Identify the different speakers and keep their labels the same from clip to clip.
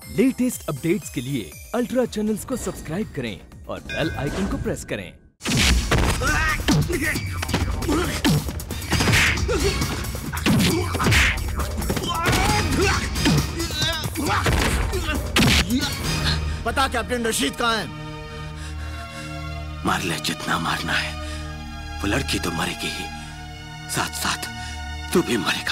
Speaker 1: Latest updates के लिए ultra channels को सब्सक्राइब करें और बेल आइकन को प्रेस करें।
Speaker 2: पता कैप्टन रशीद कहाँ है?
Speaker 3: मार ले जितना मारना है। वो लड़की तो मरेगी ही, साथ साथ तू भी मरेगा।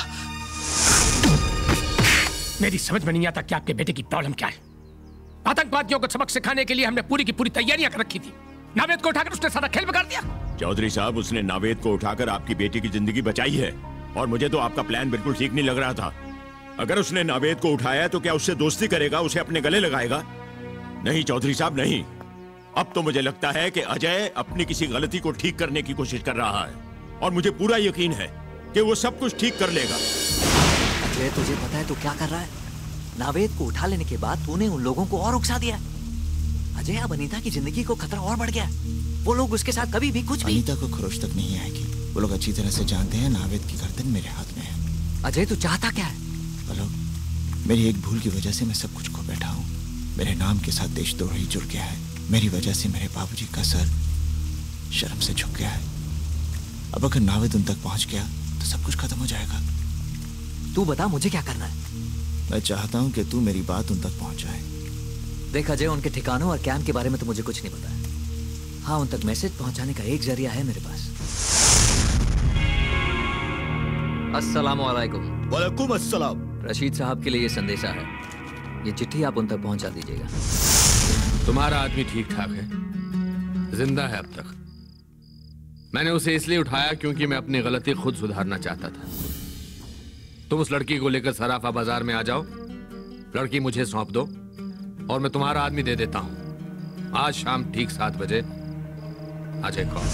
Speaker 4: मेरी समझ में नहीं आता कि आपके बेटे की प्रॉब्लम क्या है। आतंकवादियों को सबक सिखाने के लिए हमने पूरी की पूरी तैयारियां कर रखी थी। नावेद को उठाकर उसने सारा खेल बिगाड़ दिया।
Speaker 5: चौधरी साहब, उसने नावेद को उठाकर आपकी बेटी की जिंदगी बचाई है और मुझे तो आपका प्लान बिल्कुल ठीक नहीं लग रहा था। अगर उसने नावेद को उठाया तो क्या उससे दोस्ती करेगा, उसे अपने गले लगाएगा? नहीं चौधरी साहब नहीं। अब तो मुझे लगता है कि अजय अपनी किसी गलती को ठीक करने की कोशिश कर रहा है और मुझे पूरा यकीन है कि वो सब कुछ ठीक कर लेगा।
Speaker 6: अजय, तुझे पता है तू क्या कर रहा है? नावेद को उठा लेने के बाद तूने उन लोगों को और उकसा दिया। अजय, अब अनीता की जिंदगी को खतरा और बढ़ गया। वो लोग उसके साथ कभी भी कुछ भी।
Speaker 2: अनीता को खरोश तक नहीं आएगी। वो लोग अच्छी तरह से जानते हैं नावेद की गर्दन मेरे हाथ में है।
Speaker 6: अजय, तू चाहता क्या है?
Speaker 2: वो लोग मेरी एक भूल की वजह से मैं सब कुछ खो बैठा हूँ। मेरे नाम के साथ देशद्रोही जुड़ गया है। मेरी वजह से मेरे बाबूजी का सर शर्म से झुक गया है। अब अगर नावेद उन तक पहुंच गया तो सब कुछ खत्म हो जाएगा।
Speaker 6: तू बता मुझे क्या करना है?
Speaker 2: मैं चाहता हूं कि तू मेरी बात उन तक पहुंच जाए।
Speaker 6: देख अजय, उनके ठिकानों और कैंप के बारे में तो मुझे कुछ नहीं पता है। हाँ, उन तक मैसेज पहुंचाने का एक जरिया है मेरे पास। अस्सलाम वालेकुम।
Speaker 2: वालेकुम अस्सलाम।
Speaker 6: रशीद साहब के लिए ये संदेशा है। ये चिट्ठी आप उन तक पहुंचा दीजिएगा।
Speaker 7: तुम्हारा आदमी ठीक ठाक है, जिंदा है अब तक। मैंने उसे इसलिए उठाया क्योंकि मैं अपनी गलती खुद सुधारना चाहता था। तुम उस लड़की को लेकर सराफा बाजार में आ जाओ, लड़की मुझे सौंप दो और मैं तुम्हारा आदमी दे देता हूं। आज शाम ठीक 7 बजे अजय कौल।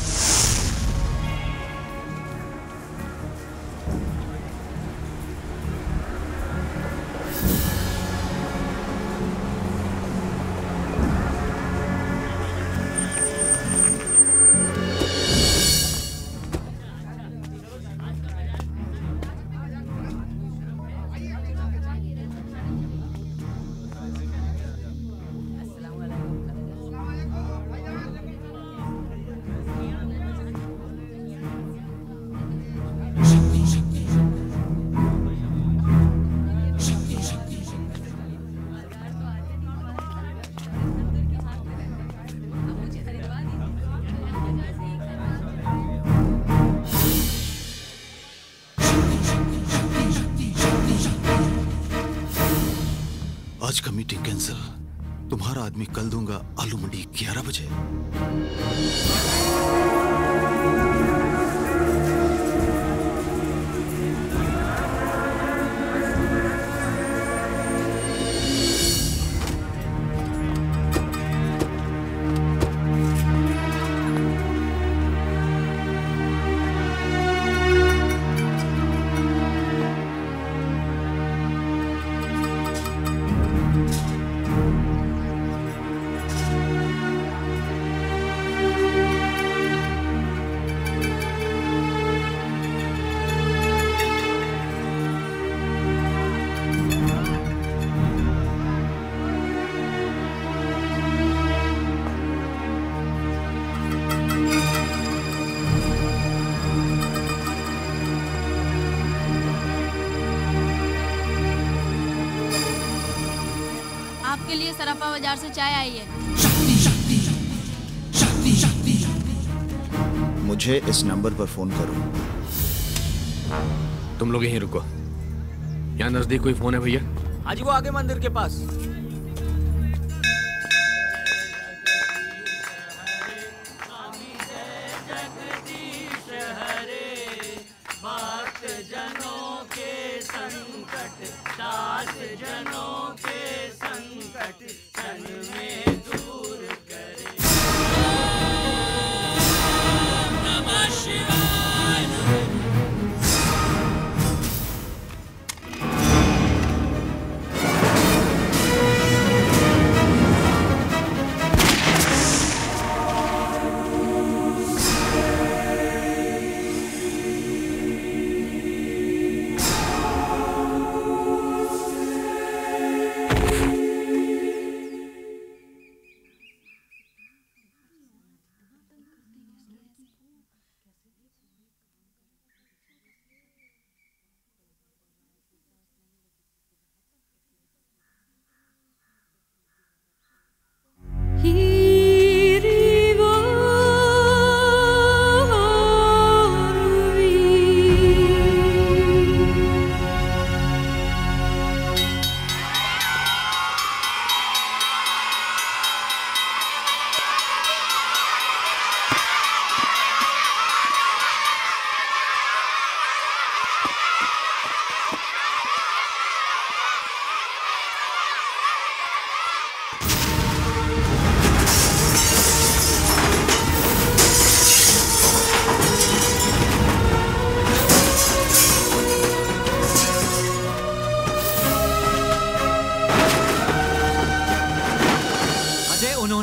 Speaker 3: आज का मीटिंग कैंसिल। तुम्हारा आदमी कल दूंगा आलू मंडी 11 बजे।
Speaker 8: सराफा बाजार से चाय आई है।
Speaker 2: मुझे इस नंबर पर फोन करो।
Speaker 7: तुम लोग यहीं रुको। यहाँ नजदीक कोई फोन है भैया?
Speaker 1: आज वो आगे मंदिर के पास।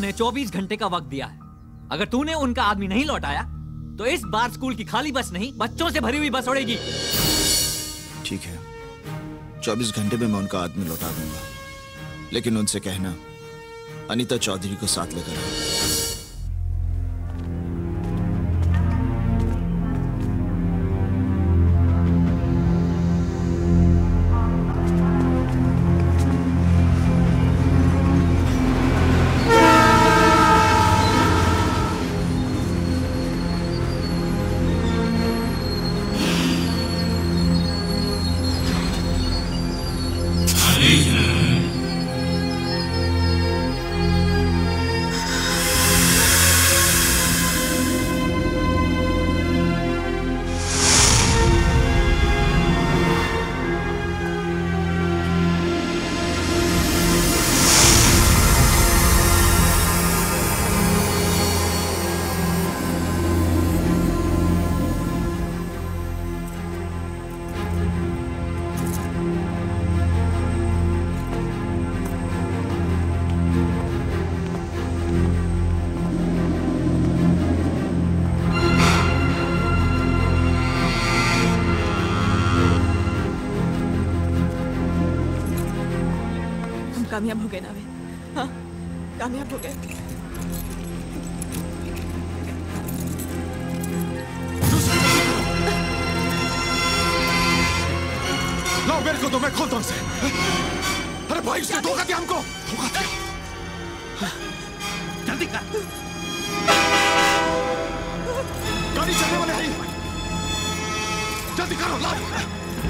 Speaker 6: उन्हें 24 घंटे का वक्त दिया है। अगर तूने उनका आदमी नहीं लौटाया तो इस बार स्कूल की खाली बस नहीं, बच्चों से भरी हुई बस उड़ेगी।
Speaker 2: ठीक है, 24 घंटे में मैं उनका आदमी लौटा दूंगा, लेकिन उनसे कहना अनीता चौधरी को साथ लेकर आए।
Speaker 9: कामयाब हो गए नावेद। हाँ, कामयाब हो गए।
Speaker 10: लाओ मेरे को दो, मैं खोलता हूं उसे। अरे भाई, उसने धोखा दिया हमको। धोखा दिया। जल्दी कर। गाड़ी चलने वाले हैं। जल्दी करो, लाओ।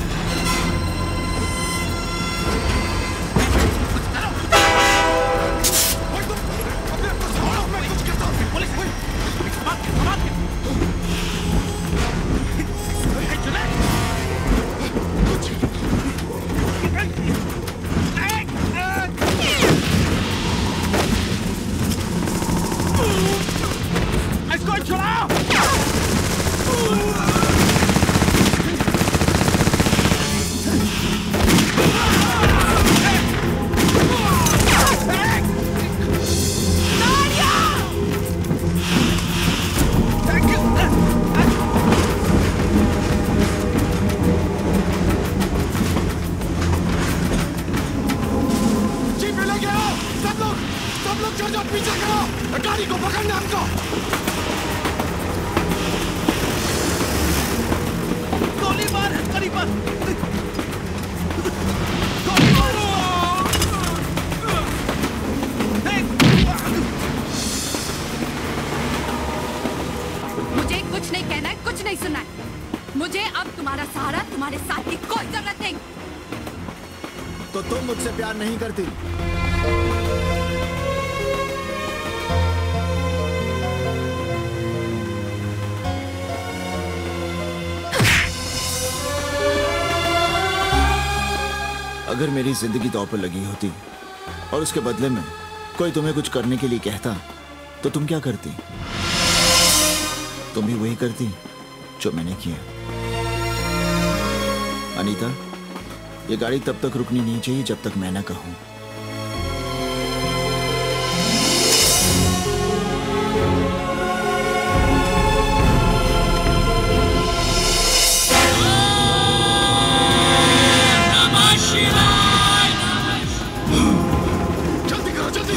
Speaker 2: नहीं करती। अगर मेरी जिंदगी दांव पर लगी होती और उसके बदले में कोई तुम्हें कुछ करने के लिए कहता तो तुम क्या करती? तुम भी वही करती जो मैंने किया। अनीता, ये गाड़ी तब तक रुकनी नहीं चाहिए जब तक मैं ना कहूं।
Speaker 10: जल्दी करो, जल्दी।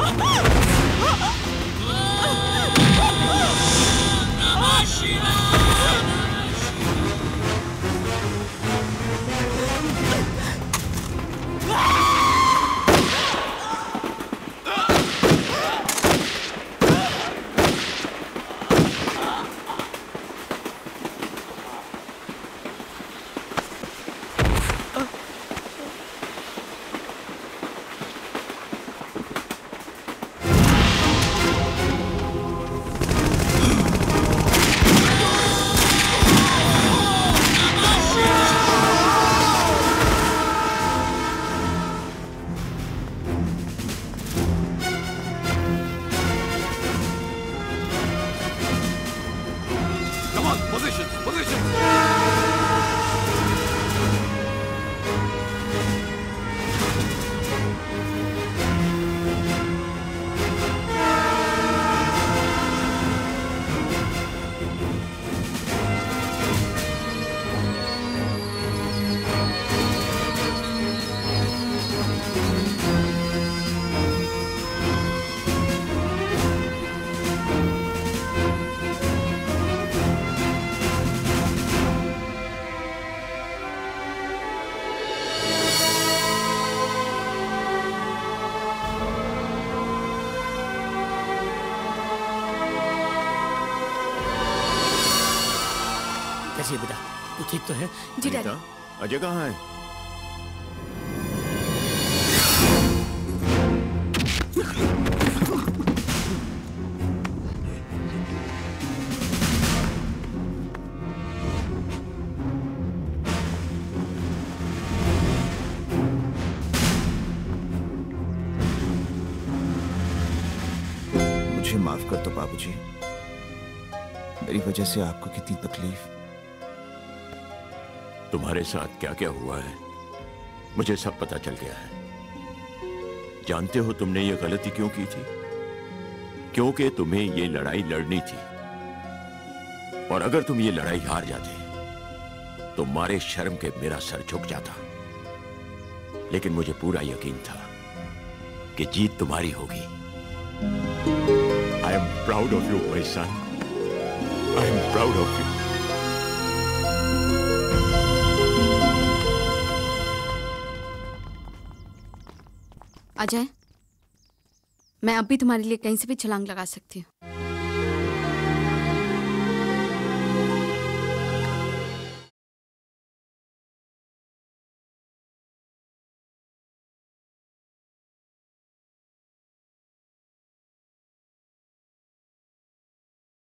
Speaker 11: कैसी है बेटा? तू ठीक तो है?
Speaker 9: जी डैडी।
Speaker 5: अजय कहाँ है?
Speaker 2: मुझे माफ कर दो बाबूजी, मेरी वजह से आपको कितनी तकलीफ।
Speaker 5: तुम्हारे साथ क्या क्या हुआ है मुझे सब पता चल गया है। जानते हो तुमने ये गलती क्यों की थी? क्योंकि तुम्हें ये लड़ाई लड़नी थी, और अगर तुम ये लड़ाई हार जाते तो मारे शर्म के मेरा सर झुक जाता। लेकिन मुझे पूरा यकीन था कि जीत तुम्हारी होगी। I am proud of you my son, I am proud of you.
Speaker 8: Ajay, मैं अब भी तुम्हारे लिए कहीं से भी छलांग लगा सकती हूँ।